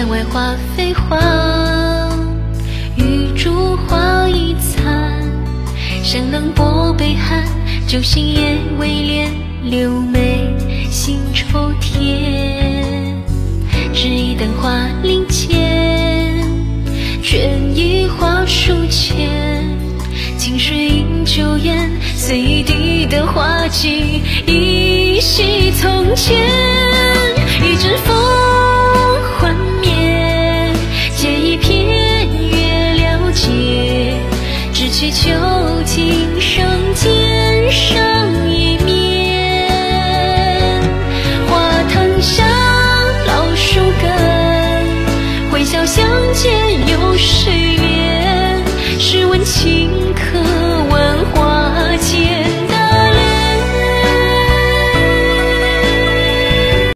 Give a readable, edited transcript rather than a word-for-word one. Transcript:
山外花飞黄，玉烛花已残。山冷薄悲寒，旧信也未敛，柳眉新愁添。只一灯花林间，卷一花书签。清水饮酒宴，随一地的花季，依稀从前。